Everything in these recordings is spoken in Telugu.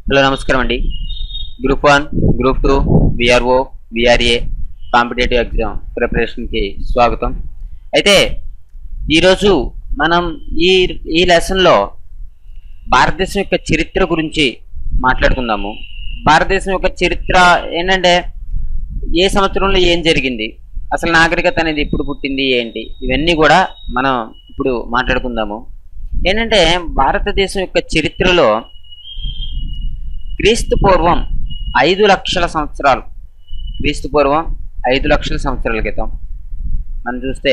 హలో నమస్కారం అండి. Group 1, group 2, VRO, VRA competitive exam ప్రిపరేషన్కి స్వాగతం. అయితే ఈరోజు మనం ఈ లెసన్లో భారతదేశం యొక్క చరిత్ర గురించి మాట్లాడుకుందాము. భారతదేశం యొక్క చరిత్ర ఏంటంటే ఏ సంవత్సరంలో ఏం జరిగింది, అసలు నాగరికత అనేది ఎప్పుడు పుట్టింది, ఏంటి, ఇవన్నీ కూడా మనం ఇప్పుడు మాట్లాడుకుందాము. ఏంటంటే భారతదేశం యొక్క చరిత్రలో క్రీస్తు పూర్వం 5 లక్షల సంవత్సరాలు, క్రీస్తు పూర్వం 5 లక్షల సంవత్సరాల క్రితం మనం చూస్తే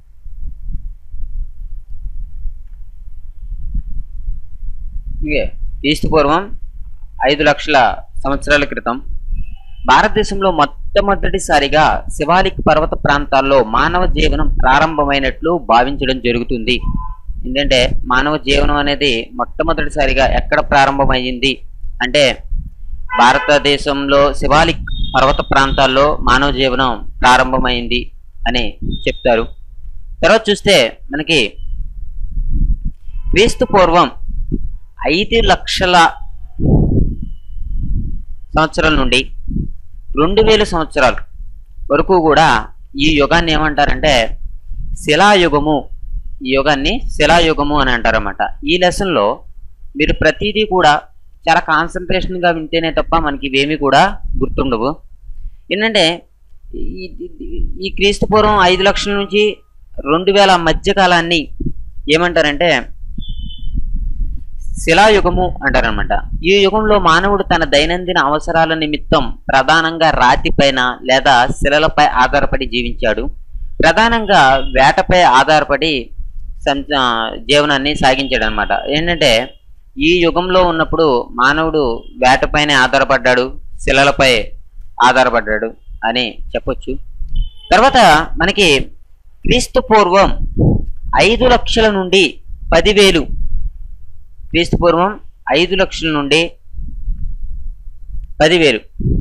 క్రీస్తు పూర్వం 5 లక్షల సంవత్సరాల క్రితం భారతదేశంలో మొట్టమొదటిసారిగా శివాలిక్ పర్వత ప్రాంతాల్లో మానవ జీవనం ప్రారంభమైనట్లు భావించడం జరుగుతుంది. ఏంటంటే మానవ జీవనం అనేది మొట్టమొదటిసారిగా ఎక్కడ ప్రారంభమైంది అంటే భారతదేశంలో శివాలిక్ పర్వత ప్రాంతాల్లో మానవ జీవనం ప్రారంభమైంది అని చెప్తారు. తర్వాత చూస్తే మనకి క్రీస్తు పూర్వం 5 లక్షల సంవత్సరాల నుండి 2000 సంవత్సరాల వరకు కూడా ఈ యుగాన్ని ఏమంటారంటే శిలాయుగము. ఈ యుగాన్ని శిలాయుగము అని అంటారన్నమాట. ఈ లెసన్లో మీరు ప్రతిదీ కూడా చాలా కాన్సన్ట్రేషన్గా వింటేనే తప్ప మనకి ఇవేమీ కూడా గుర్తుండవు. ఏంటంటే ఈ క్రీస్తు పూర్వం 5 లక్షల నుంచి 2000 మధ్య కాలాన్ని ఏమంటారంటే శిలాయుగము అంటారనమాట. ఈ యుగంలో మానవుడు తన దైనందిన అవసరాల నిమిత్తం ప్రధానంగా రాతిపైన లేదా శిలలపై ఆధారపడి జీవించాడు. ప్రధానంగా వేటపై ఆధారపడి జీవనాన్ని సాగించాడు అనమాట. ఏంటంటే ఈ యుగంలో ఉన్నప్పుడు మానవుడు వేటపైనే ఆధారపడ్డాడు, శిలలపై ఆధారపడ్డాడు అని చెప్పొచ్చు. తర్వాత మనకి క్రీస్తు పూర్వం 5 లక్షల నుండి 10,000, క్రీస్తు పూర్వం 5 లక్షల నుండి 10,000.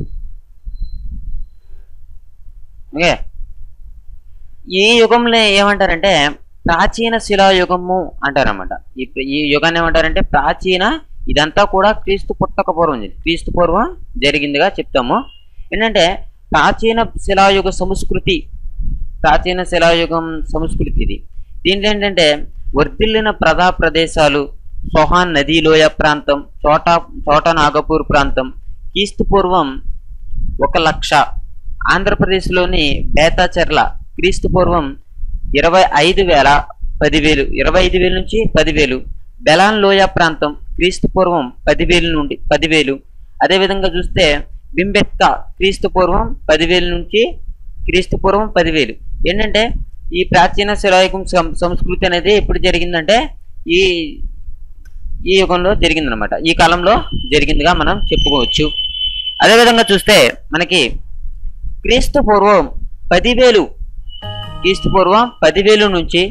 ఓకే, ఈ యుగంలో ఏమంటారంటే ప్రాచీన శిలాయుగము అంటారన్నమాట. ఈ యుగాన్ని ఏమంటారంటే ప్రాచీన, ఇదంతా కూడా క్రీస్తు పుట్టక పూర్వం, క్రీస్తు పూర్వం జరిగిందిగా చెప్తాము. ఏంటంటే ప్రాచీన శిలాయుగ సంస్కృతి, ప్రాచీన శిలాయుగం సంస్కృతి ఇది. దీంట్లో ఏంటంటే వర్ధిల్లిన ప్రదేశాలు సోహాన్ నదీ లోయ ప్రాంతం, చోటా నాగపూర్ ప్రాంతం, క్రీస్తు పూర్వం 1,00,000, ఆంధ్రప్రదేశ్లోని బేతాచెర్ల క్రీస్తు పూర్వం 25,000, 10,000, 25,000 నుంచి 10,000, బెలాన్ లోయ ప్రాంతం క్రీస్తు పూర్వం 10,000 నుండి 10,000. అదేవిధంగా చూస్తే బింబెత్కా క్రీస్తు పూర్వం 10,000 నుంచి క్రీస్తు పూర్వం 10,000. ఏంటంటే ఈ ప్రాచీన శిలాయుగం సంస్కృతి అనేది ఎప్పుడు జరిగిందంటే ఈ యుగంలో జరిగిందనమాట, ఈ కాలంలో జరిగిందిగా మనం చెప్పుకోవచ్చు. అదేవిధంగా చూస్తే మనకి క్రీస్తు పూర్వం 10,000, క్రీస్తు పూర్వం 10,000 నుంచి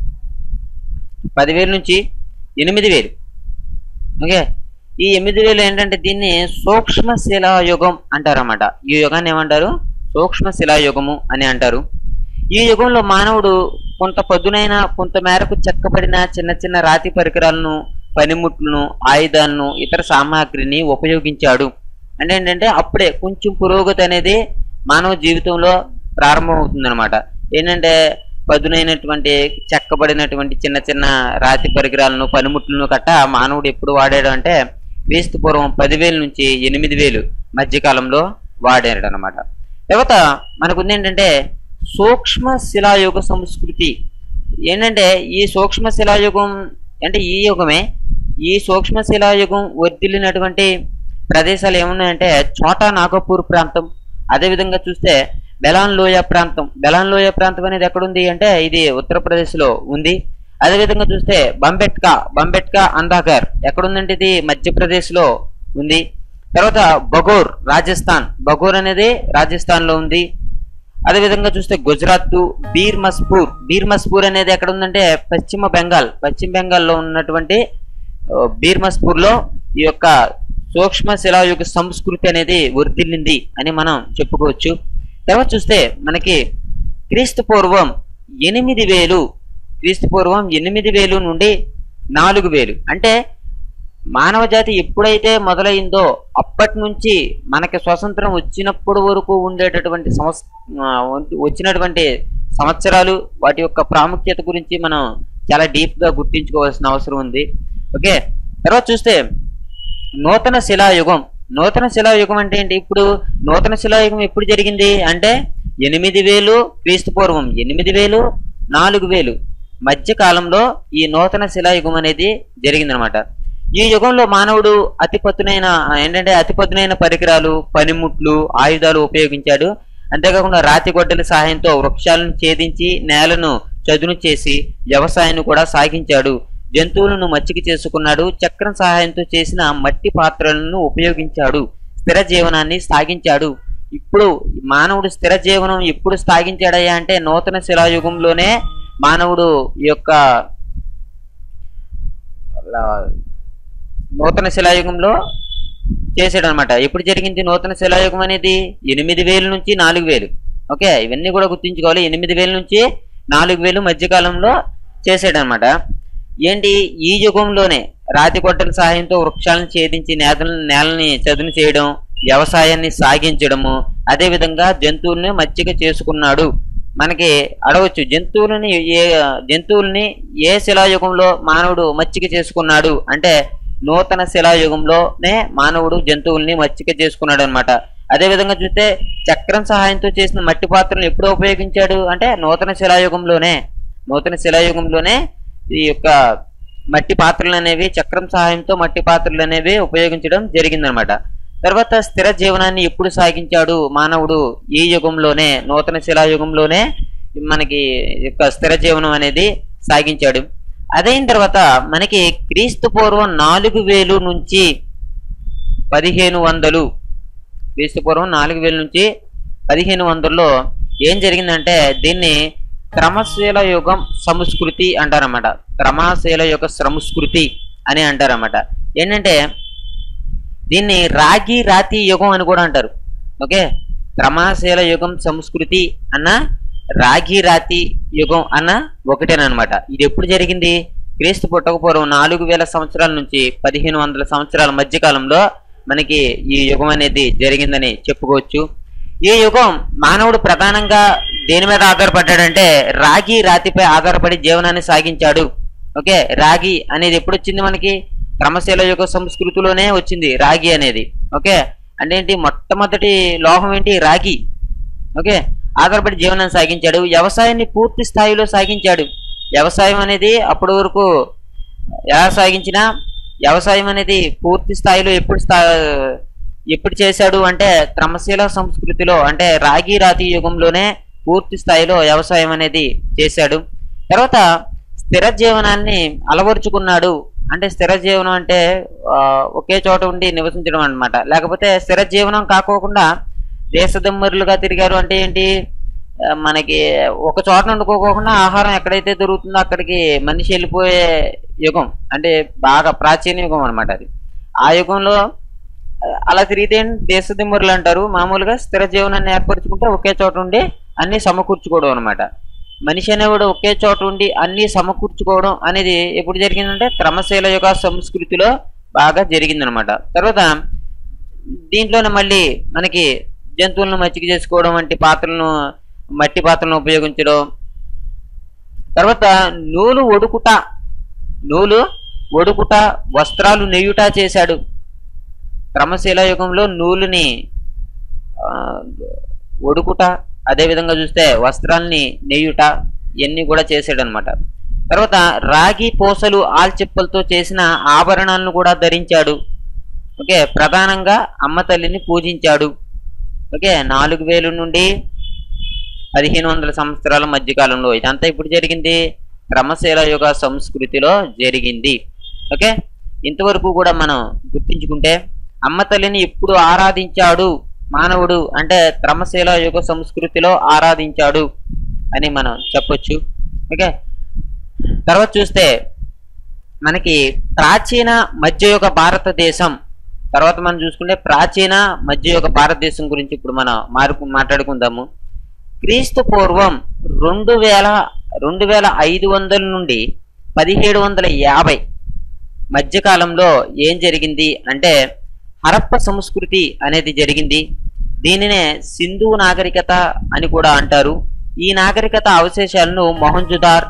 8,000. ఓకే, ఈ 8,000 ఏంటంటే దీన్ని సూక్ష్మ శిలాయుగం అంటారన్నమాట. ఈ యుగాన్ని ఏమంటారు? సూక్ష్మ శిలాయుగము అని అంటారు. ఈ యుగంలో మానవుడు కొంత పదునైన, కొంత మేరకు చెక్కబడిన చిన్న చిన్న రాతి పరికరాలను, పనిముట్లను, ఆయుధాలను, ఇతర సామాగ్రిని ఉపయోగించాడు. అంటే ఏంటంటే అప్పుడే కొంచెం పురోగతి అనేది మానవ జీవితంలో ప్రారంభమవుతుందన్నమాట. ఏంటంటే పదునైనటువంటి చెక్కబడినటువంటి చిన్న చిన్న రాతి పరికరాలను, పనిముట్లను కట్ట మానవుడు ఎప్పుడు వాడాడు అంటే క్రీస్తు పూర్వం 10,000 నుంచి 8,000 మధ్యకాలంలో వాడాడు అనమాట. తర్వాత మనకుంది ఏంటంటే సూక్ష్మ శిలాయుగ సంస్కృతి. ఏంటంటే ఈ సూక్ష్మ శిలాయుగం అంటే ఈ యుగమే. ఈ సూక్ష్మ శిలాయుగం వర్ధిల్లినటువంటి ప్రదేశాలు ఏమున్నాయంటే చోటా నాగపూర్ ప్రాంతం, అదేవిధంగా చూస్తే బెలాన్ లోయ ప్రాంతం. బెలాన్ లోయ ప్రాంతం అనేది ఎక్కడుంది అంటే ఇది ఉత్తరప్రదేశ్లో ఉంది. అదేవిధంగా చూస్తే బంబెట్కా అందాగర్ ఎక్కడుందంటే ఇది మధ్యప్రదేశ్లో ఉంది. తర్వాత బగోర్ రాజస్థాన్, బగోర్ అనేది రాజస్థాన్లో ఉంది. అదేవిధంగా చూస్తే గుజరాత్ బీర్ మస్పూర్ అనేది ఎక్కడ ఉందంటే పశ్చిమ బెంగాల్లో ఉన్నటువంటి బీర్ మస్పూర్లో ఈ యొక్క సూక్ష్మ శిలాయుగ సంస్కృతి అనేది వర్ధిల్లింది అని మనం చెప్పుకోవచ్చు. తర్వాత చూస్తే మనకి క్రీస్తు పూర్వం 8,000 నుండి 4,000 అంటే మానవ జాతి ఎప్పుడైతే మొదలైందో అప్పటి నుంచి మనకి స్వతంత్రం వచ్చినప్పుడు వరకు ఉండేటటువంటి వచ్చినటువంటి సంవత్సరాలు వాటి యొక్క ప్రాముఖ్యత గురించి మనం చాలా డీప్ గా గుర్తించుకోవాల్సిన అవసరం ఉంది. ఓకే, తర్వాత చూస్తే నూతన శిలాయుగం. నూతన శిలాయుగం అంటే ఏంటి? ఇప్పుడు నూతన శిలాయుగం ఎప్పుడు జరిగింది అంటే 8000 క్రీస్తు పూర్వం 8000 4000 మధ్య కాలంలో ఈ నూతన శిలాయుగం అనేది జరిగిందనమాట. ఈ యుగంలో మానవుడు అతి పదునైన పరికరాలు, పనిముట్లు, ఆయుధాలు ఉపయోగించాడు. అంతేకాకుండా రాతి గొడ్డల సహాయంతో వృక్షాలను ఛేదించి నేలను చదును చేసి వ్యవసాయాన్ని కూడా సాగించాడు. జంతువులను మచ్చిక చేసుకున్నాడు. చక్రం సహాయంతో చేసిన మట్టి పాత్రలను ఉపయోగించాడు. స్థిర జీవనాన్ని సాగించాడు. ఇప్పుడు మానవుడు స్థిర జీవనం ఎప్పుడు సాగించాడయ్యా అంటే నూతన శిలాయుగంలోనే మానవుడు ఈ యొక్క నూతన శిలాయుగంలో చేసాడు అనమాట. ఎప్పుడు జరిగింది నూతన శిలాయుగం అనేది? 8000 నుంచి 4000. ఓకే, ఇవన్నీ కూడా గుర్తుంచుకోవాలి. 8000 నుంచి 4000 మధ్యకాలంలో చేసాడనమాట. ఏంటి? ఈ యుగంలోనే రాతి కొట్టల సహాయంతో వృక్షాలను ఛేదించి నేలని చదును చేయడం, వ్యవసాయాన్ని సాగించడము, అదేవిధంగా జంతువుల్ని మచ్చిక చేసుకున్నాడు. మనకి అడవచ్చు, జంతువుల్ని ఏ శిలాయుగంలో మానవుడు మచ్చిక చేసుకున్నాడు అంటే నూతన శిలాయుగంలోనే మానవుడు జంతువుల్ని మచ్చిక చేసుకున్నాడు అనమాట. అదేవిధంగా చూస్తే చక్రం సహాయంతో చేసిన మట్టి పాత్రలను ఎప్పుడు ఉపయోగించాడు అంటే నూతన శిలాయుగంలోనే ఈ యొక్క మట్టి పాత్రలు అనేవి, చక్రం సహాయంతో మట్టి పాత్రలు అనేవి ఉపయోగించడం జరిగిందనమాట. తర్వాత స్థిర జీవనాన్ని ఎప్పుడు సాగించాడు మానవుడు? ఈ యుగంలోనే, నూతన శిలాయుగంలోనే మనకి యొక్క స్థిర జీవనం అనేది సాగించాడు. అదైన తర్వాత మనకి క్రీస్తు పూర్వం 4000 నుంచి 1500, క్రీస్తు పూర్వం 4000 నుంచి 1500లో ఏం జరిగిందంటే దీన్ని క్రమశీల యుగం సంస్కృతి అంటారన్నమాట. క్రమశీల యుగ సంస్కృతి అని అంటారన్నమాట. ఏంటంటే దీన్ని రాతి యుగం అని కూడా అంటారు. ఓకే, క్రమశీల యుగం సంస్కృతి అన్న రాతి యుగం అన్న ఒకటేనమాట. ఇది ఎప్పుడు జరిగింది? క్రీస్తు పుట్టకపూర్వం 4000 సంవత్సరాల నుంచి 1500 సంవత్సరాల మధ్యకాలంలో మనకి ఈ యుగం అనేది జరిగిందని చెప్పుకోవచ్చు. ఈ యుగం మానవుడు ప్రధానంగా దేని మీద ఆధారపడ్డాడంటే రాతిపై ఆధారపడి జీవనాన్ని సాగించాడు. ఓకే, రాగి అనేది ఎప్పుడు వచ్చింది? మనకి క్రమశీల యుగ సంస్కృతిలోనే వచ్చింది రాగి అనేది. ఓకే, అంటే ఏంటి? మొట్టమొదటి లోహం ఏంటి? రాగి. ఓకే, ఆధారపడి జీవనాన్ని సాగించాడు. వ్యవసాయాన్ని పూర్తి స్థాయిలో సాగించాడు. వ్యవసాయం అనేది అప్పటి వరకు ఎలా సాగించినా వ్యవసాయం అనేది పూర్తి స్థాయిలో ఎప్పుడు చేశాడు అంటే క్రమశీల సంస్కృతిలో, అంటే రాతి యుగంలోనే పూర్తి స్థాయిలో వ్యవసాయం అనేది చేశాడు. తర్వాత స్థిర జీవనాన్ని అలవరుచుకున్నాడు. అంటే స్థిర జీవనం అంటే ఒకే చోట ఉండి నివసించడం అన్నమాట. లేకపోతే స్థిర జీవనం కాకోకుండా దేశదమ్మరులుగా తిరిగారు. అంటే ఏంటి? మనకి ఒక చోట వండుకోకుండా ఆహారం ఎక్కడైతే దొరుకుతుందో అక్కడికి మనిషి వెళ్ళిపోయే యుగం, అంటే బాగా ప్రాచీన యుగం అనమాట అది. ఆ యుగంలో అలా తిరిగితే దేశదిమ్మరులు అంటారు. మామూలుగా స్థిర జీవనాన్ని ఏర్పరచుకుంటే ఒకే చోట ఉండి అన్ని సమకూర్చుకోవడం అనమాట. మనిషి అనేవాడు ఒకే చోట ఉండి అన్ని సమకూర్చుకోవడం అనేది ఎప్పుడు జరిగిందంటే క్రమశీల యుగ సంస్కృతిలో బాగా జరిగిందనమాట. తర్వాత దీంట్లోనే మళ్ళీ మనకి జంతువులను మచ్చిక చేసుకోవడం వంటి మట్టి పాత్రలను ఉపయోగించడం. తర్వాత నూలు ఒడుకుట, వస్త్రాలు నెయ్యుట చేశాడు. క్రమశీల యుగంలో నూలుని ఒడుకుట, అదేవిధంగా చూస్తే వస్త్రాలని నెయ్యుట ఇవన్నీ కూడా చేశాడు అనమాట. తర్వాత రాగి పూసలు, ఆల్చిప్పలతో చేసిన ఆభరణాలను కూడా ధరించాడు. ఓకే, ప్రధానంగా అమ్మ తల్లిని పూజించాడు. ఓకే, 4000 నుండి 1500 సంవత్సరాల మధ్యకాలంలో ఇదంతా ఇప్పుడు జరిగింది క్రమశీల యుగ సంస్కృతిలో జరిగింది. ఓకే, ఇంతవరకు కూడా మనం గుర్తించుకుంటే అమ్మ తల్లిని ఎప్పుడు ఆరాధించాడు మానవుడు అంటే క్రమశీల యుగ సంస్కృతిలో ఆరాధించాడు అని మనం చెప్పొచ్చు. ఓకే, తర్వాత చూస్తే మనకి ప్రాచీన మధ్యయుగ భారతదేశం, తర్వాత మనం చూసుకుంటే ప్రాచీన మధ్యయుగ భారతదేశం గురించి ఇప్పుడు మనం మాట్లాడుకుందాము. క్రీస్తు పూర్వం 2500 నుండి 1750 మధ్యకాలంలో ఏం జరిగింది అంటే హరప్ప సంస్కృతి అనేది జరిగింది. దీనినే సింధు నాగరికత అని కూడా అంటారు. ఈ నాగరికత అవశేషాలను మొహంజుదార్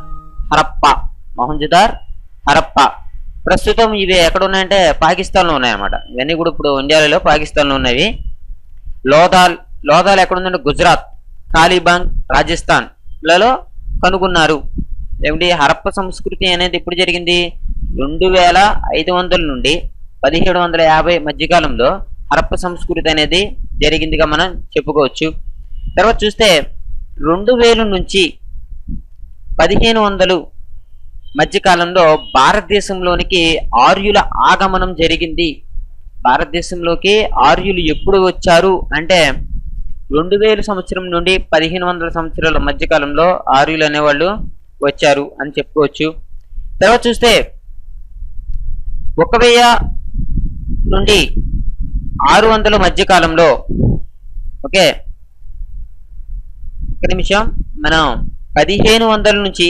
హరప్ప ప్రస్తుతం ఇవి ఎక్కడ ఉన్నాయంటే పాకిస్తాన్లో ఉన్నాయన్నమాట. ఇవన్నీ కూడా ఇప్పుడు ఇండియాలో పాకిస్తాన్లో ఉన్నవి. లోథాల్ ఎక్కడ ఉందంటే గుజరాత్, కాలిబాంగ్ రాజస్థాన్లలో కనుగొన్నారు. ఏమిటి హరప్ప సంస్కృతి అనేది ఎప్పుడు జరిగింది? 2500 నుండి 1750 మధ్యకాలంలో హరప్ప సంస్కృతి అనేది జరిగిందిగా మనం చెప్పుకోవచ్చు. తర్వాత చూస్తే 2000 నుంచి 1500 మధ్యకాలంలో భారతదేశంలోనికి ఆర్యుల ఆగమనం జరిగింది. భారతదేశంలోకి ఆర్యులు ఎప్పుడు వచ్చారు అంటే 2000 సంవత్సరం నుండి 1500 సంవత్సరాల మధ్యకాలంలో ఆర్యులు అనేవాళ్ళు వచ్చారు అని చెప్పుకోవచ్చు. తర్వాత చూస్తే 1000 నుండి 600 మధ్యకాలంలో ఓకే ఒక నిమిషం మనం 1500 నుంచి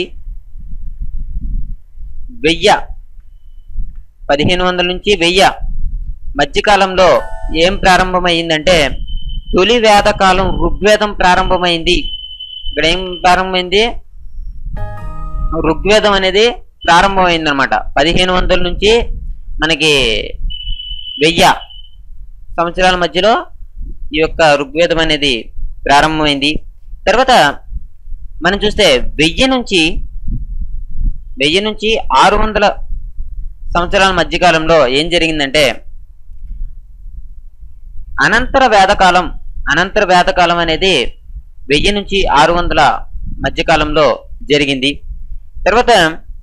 1000 మధ్యకాలంలో ఏం ప్రారంభమైందంటే తొలి వేదకాలం ఋగ్వేదం ప్రారంభమైంది. ఇక్కడ ఏం ప్రారంభమైంది? ఋగ్వేదం అనేది ప్రారంభమైంది అనమాట. 1500 నుంచి మనకి 1000 సంవత్సరాల మధ్యలో ఈ యొక్క ఋగ్వేదం అనేది ప్రారంభమైంది. తర్వాత మనం చూస్తే 1000 నుంచి 600 సంవత్సరాల మధ్యకాలంలో ఏం జరిగిందంటే అనంతర వేదకాలం అనేది 1000 నుంచి 600 మధ్యకాలంలో జరిగింది. తర్వాత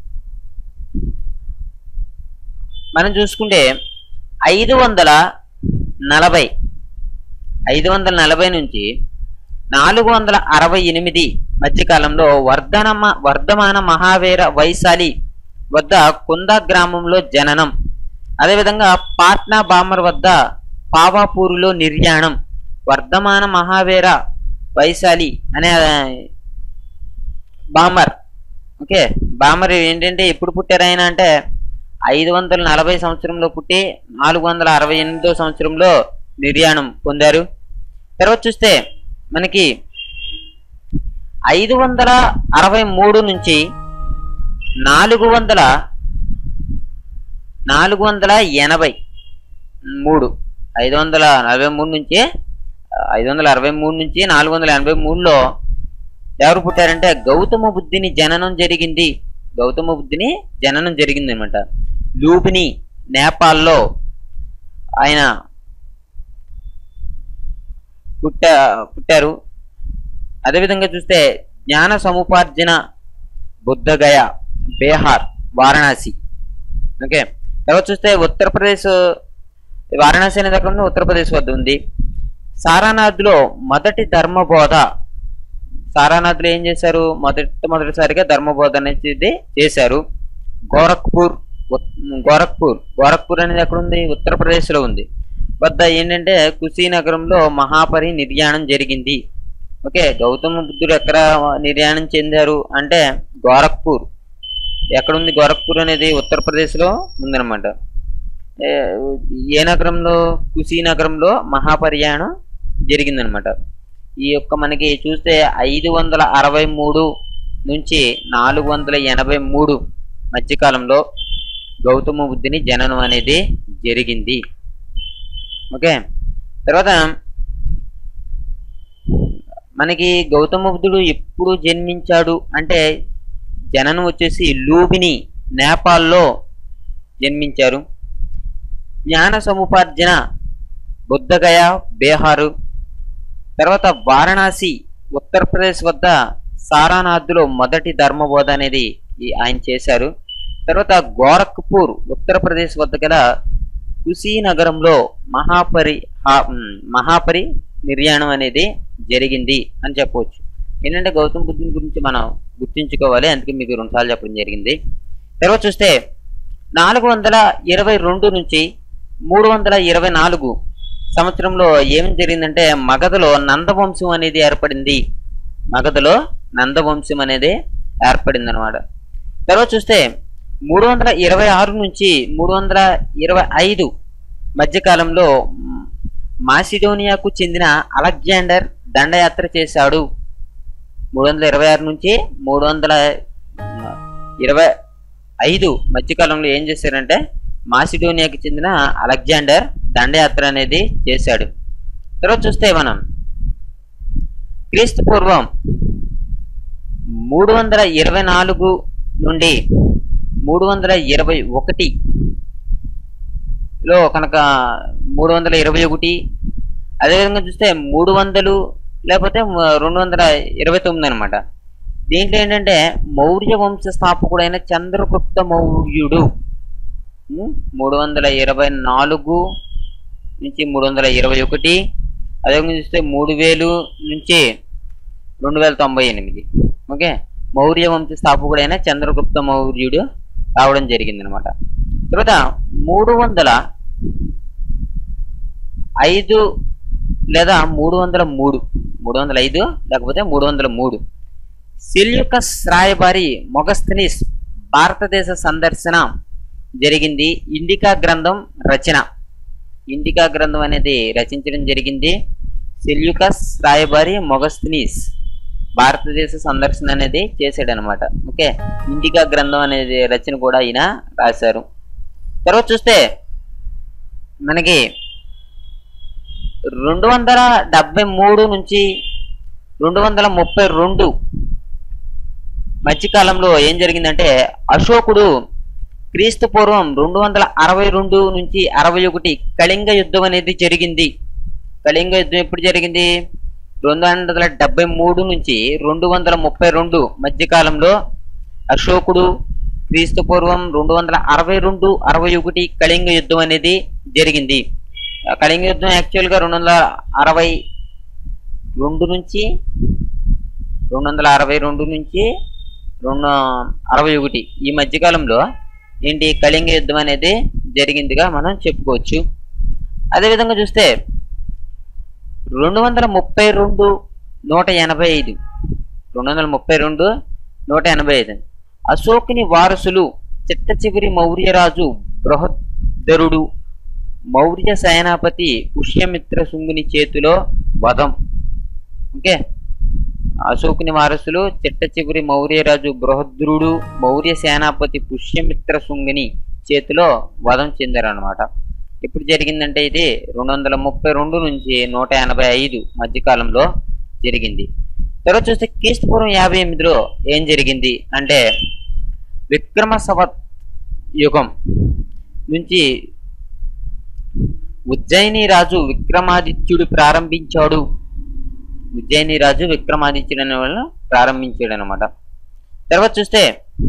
మనం చూసుకుంటే 540 నుంచి 468 మధ్యకాలంలో వర్ధమాన మహావీర వైశాలి వద్ద కుంద గ్రామంలో జననం. అదేవిధంగా పాట్నా బామర్ వద్ద పావాపూరులో నిర్యాణం. వర్ధమాన మహావీర వైశాలి అనే బామర్ ఓకే బామర్ ఏంటంటే ఎప్పుడు పుట్టారు ఆయన అంటే 540 సంవత్సరంలో పుట్టి 468 సంవత్సరంలో నిర్యాణం పొందారు. తర్వాత చూస్తే మనకి 563 నుంచి 483 నుంచి 483లో ఎవరు పుట్టారంటే గౌతమ బుద్ధుని జననం జరిగింది అనమాట. లూబిని నేపాల్లో ఆయన పుట్టారు. అదేవిధంగా చూస్తే జ్ఞాన సముపార్జన బుద్ధగయ, బీహార్, వారణాసి. ఓకే తర్వాత చూస్తే ఉత్తరప్రదేశ్ వారణాసి అనే దగ్గర ఉత్తరప్రదేశ్ వద్ద ఉంది. సారానాథ్లో మొదటి ధర్మబోధ. సారానాథ్లో ఏం చేశారు? మొదటిసారిగా ధర్మబోధ అనేది చేశారు. గోరఖ్పూర్ అనేది ఎక్కడ ఉంది? ఉత్తరప్రదేశ్ లో ఉంది. వద్ద ఏంటంటే కుశీనగరంలో మహాపరి నిర్యాణం జరిగింది. ఓకే గౌతమ బుద్ధుడు ఎక్కడ నిర్యాణం చెందారు అంటే గోరఖ్పూర్. ఎక్కడుంది గోరఖ్పూర్ అనేది? ఉత్తరప్రదేశ్ లో ఉందన్నమాట. ఏ నగరంలో? కుశీనగరంలో మహాపర్యాణం జరిగిందనమాట. ఈ యొక్క మనకి చూస్తే 563 నుంచి 483 మధ్యకాలంలో గౌతమ బుద్ధుని జననం అనేది జరిగింది. ఓకే తర్వాత మనకి గౌతమ బుద్ధుడు ఎప్పుడు జన్మించాడు అంటే జననం వచ్చేసి లూబిని నేపాల్లో జన్మించారు. జ్ఞాన సముపార్జన బుద్ధగయ, బీహారు. తర్వాత వారణాసి ఉత్తరప్రదేశ్ వద్ద సారానాథ్లో మొదటి ధర్మబోధ అనేది ఆయన చేశారు. తర్వాత గోరఖ్పూర్ ఉత్తరప్రదేశ్ వద్ద గల కుశీనగరంలో మహాపరి నిర్యాణం అనేది జరిగింది అని చెప్పవచ్చు. ఏంటంటే గౌతమ బుద్ధుని గురించి మనం గుర్తుంచుకోవాలి, అందుకే మీకు 2 సార్లు చెప్పడం జరిగింది. తర్వాత చూస్తే 422 నుంచి 324 సంవత్సరంలో ఏం జరిగిందంటే మగధలో నందవంశం అనేది ఏర్పడింది. మగధలో నందవంశం అనేది ఏర్పడింది అనమాట. తర్వాత చూస్తే 326 నుంచి 325 మధ్యకాలంలో మాసిడోనియాకు చెందిన అలెగ్జాండర్ దండయాత్ర చేశాడు. 326 నుంచి 325 మధ్యకాలంలో ఏం చేశారంటే మాసిడోనియాకు చెందిన అలెగ్జాండర్ దండయాత్ర అనేది చేశాడు. తర్వాత చూస్తే మనం క్రీస్తు పూర్వం 324 నుండి 321లో కనుక 321, అదేవిధంగా చూస్తే 300 లేకపోతే 229 అనమాట. దీంట్లో ఏంటంటే మౌర్య వంశ స్థాపకుడైన చంద్రగుప్త మౌర్యుడు 324 నుంచి 321, అదేవిధంగా చూస్తే 3000 నుంచి 2098. ఓకే, మౌర్య వంశ స్థాపకుడైన చంద్రగుప్త మౌర్యుడు రావడం జరిగింది అనమాట. తర్వాత 305 లేదా 305 లేకపోతే 303 సెల్యూకస్ రాయబారి మొగస్థనీస్ భారతదేశ సందర్శన జరిగింది. ఇండికా గ్రంథం రచన, ఇండికా గ్రంథం అనేది రచించడం జరిగింది. సెల్యూకస్ రాయబారి మొగస్థనీస్ భారతదేశ సందర్శన అనేది చేశాడు అనమాట. ఓకే, ఇండికా గ్రంథం అనేది రచన కూడా ఈయన రాశారు. తర్వాత చూస్తే మనకి 273 నుంచి 232 మధ్యకాలంలో ఏం జరిగిందంటే అశోకుడు క్రీస్తు పూర్వం 262 నుంచి 61 కళింగ యుద్ధం అనేది జరిగింది. కళింగ యుద్ధం ఎప్పుడు జరిగింది? 273 నుంచి 232 మధ్యకాలంలో అశోకుడు క్రీస్తు పూర్వం 262-61 కళింగ యుద్ధం అనేది జరిగింది. కళింగ యుద్ధం యాక్చువల్గా 262 నుంచి 261 ఈ మధ్యకాలంలో ఏంటి కళింగ యుద్ధం అనేది జరిగిందిగా మనం చెప్పుకోవచ్చు. అదేవిధంగా చూస్తే 232-185 అశోకుని వారసులు చిట్ట చివరి మౌర్యరాజు బృహద్దరుడు మౌర్య సేనాపతి పుష్యమిత్ర శుంగుని చేతిలో వధం. ఓకే, అశోకుని వారసులు చిట్ట చివరి మౌర్యరాజు బృహద్రుడు మౌర్య సేనాపతి పుష్యమిత్ర శుంగుని చేతిలో వధం చెందారనమాట. ఎప్పుడు జరిగిందంటే ఇది 232 నుంచి 185 మధ్యకాలంలో జరిగింది. తర్వాత చూస్తే క్రీస్తు పూర్వం 58లో ఏం జరిగింది అంటే విక్రమ సంవత్ యుగం నుంచి ఉజ్జయిని రాజు విక్రమాదిత్యుడు ప్రారంభించాడు. ఉజ్జయిని రాజు విక్రమాదిత్యుడు అనే వాళ్ళు ప్రారంభించాడు అనమాట. తర్వాత చూస్తే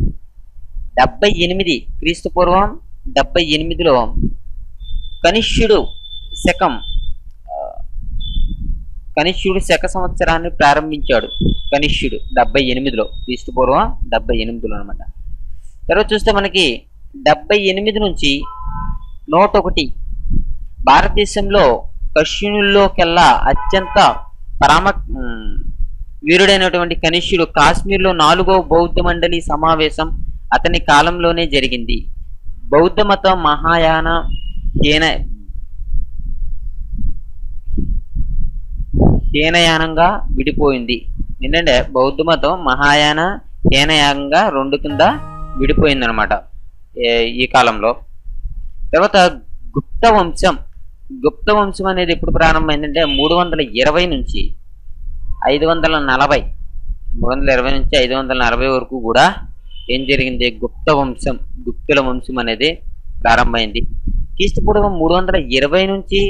78 క్రీస్తు పూర్వం 78లో కనిష్యుడు శక సంవత్సరాన్ని ప్రారంభించాడు. కనిష్యుడు 78లో క్రీస్తు పూర్వం 78లో అనమాట. తర్వాత చూస్తే మనకి 78 నుంచి 101 భారతదేశంలో కశ్యునుల్లోకెల్లా అత్యంత వీరుడైనటువంటి కనిష్యుడు కాశ్మీర్లో 4వ బౌద్ధ మండలి సమావేశం అతని కాలంలోనే జరిగింది. బౌద్ధ మతం మహాయాన హీనయానంగా విడిపోయింది. ఏంటంటే బౌద్ధ మతం మహాయాన హీనయానంగా 2 కింద విడిపోయింది అనమాట ఈ కాలంలో. తర్వాత గుప్త వంశం అనేది ఎప్పుడు ప్రారంభమైందంటే 320 నుంచి 540 320 నుంచి 540 వరకు కూడా ఏం జరిగింది గుప్తుల వంశం అనేది ప్రారంభమైంది. క్రీస్తు పూర్వం 320 నుంచి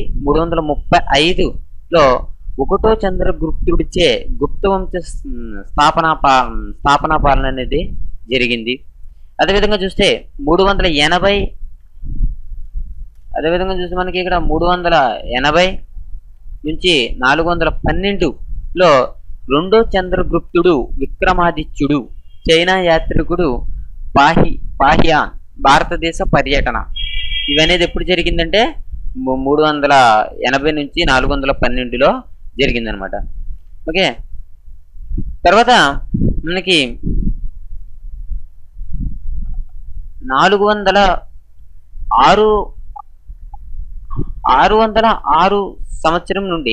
335లో 1వ చంద్రగుప్తుడిచే గుప్త వంశ స్థాపనా పాలన అనేది జరిగింది. అదేవిధంగా చూస్తే 380 మనకి ఇక్కడ 380 నుంచి 412లో 2వ చంద్రగుప్తుడు విక్రమాదిత్యుడు చైనా యాత్రికుడు పాహియాన్ భారతదేశ పర్యటన ఇవనేది ఎప్పుడు జరిగిందంటే 380 నుంచి 412లో జరిగిందనమాట. ఓకే, తర్వాత మనకి 606 సంవత్సరం నుండి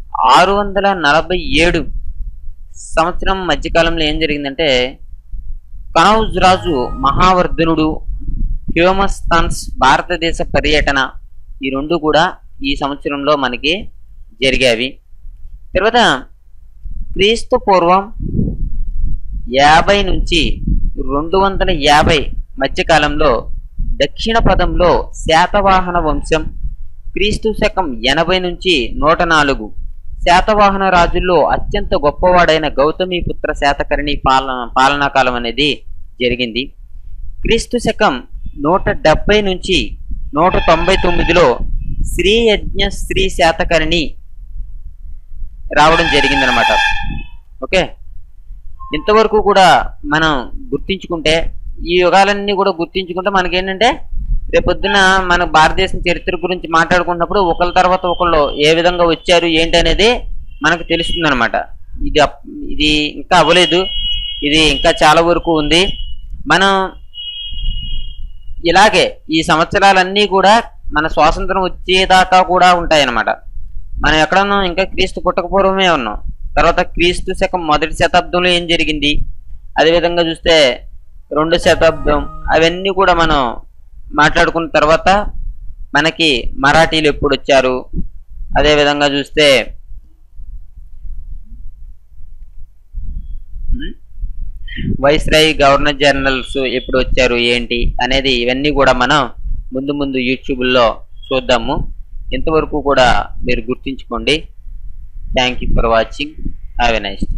647 సంవత్సరం మధ్యకాలంలో ఏం జరిగిందంటే కనౌజ్ రాజు మహావర్ధనుడు హ్యూమస్థాన్స్ భారతదేశ పర్యటన ఈ రెండు కూడా ఈ సంవత్సరంలో మనకి జరిగావి. తర్వాత క్రీస్తు పూర్వం 50 నుంచి 250 మధ్యకాలంలో దక్షిణ పదంలో శాతవాహన వంశం, క్రీస్తు శకం 80 నుంచి 104 శాతవాహన రాజుల్లో అత్యంత గొప్పవాడైన గౌతమిపుత్ర శాతకర్ణి పాలనా కాలం అనేది జరిగింది. క్రీస్తు శకం 170 నుంచి 199లో శ్రీ యజ్ఞ శ్రీ శాతకర్ణి రావడం జరిగిందనమాట. ఓకే, ఇంతవరకు కూడా మనం గుర్తించుకుంటే, ఈ యుగాలన్నీ కూడా గుర్తించుకుంటే మనకేంటంటే రేపొద్దున మన భారతదేశం చరిత్ర గురించి మాట్లాడుకున్నప్పుడు ఒకళ్ళ తర్వాత ఒకళ్ళు ఏ విధంగా వచ్చారు ఏంటి అనేది మనకు తెలుస్తుంది అనమాట. ఇది ఇంకా అవ్వలేదు, ఇది ఇంకా చాలా వరకు ఉంది. మనం ఇలాగే ఈ సంవత్సరాలన్నీ కూడా మన స్వాతంత్రం వచ్చేదాకా కూడా ఉంటాయన్నమాట. మనం ఎక్కడున్నాం, ఇంకా క్రీస్తు పుట్టకపూర్వమే ఉన్నాం. తర్వాత క్రీస్తు శకం 1వ శతాబ్దంలో ఏం జరిగింది, అదేవిధంగా చూస్తే 2వ శతాబ్దం, అవన్నీ కూడా మనం మాట్లాడుకున్న తర్వాత మనకి మరాఠీలు ఎప్పుడు వచ్చారు, అదేవిధంగా చూస్తే వైస్రాయ్ గవర్నర్ జనరల్స్ ఎప్పుడు వచ్చారు ఏంటి అనేది ఇవన్నీ కూడా మనం ముందు యూట్యూబ్లో చూద్దాము. ఇంతవరకు కూడా మీరు గుర్తుంచుకోండి. Thank you for watching. Have a nice day.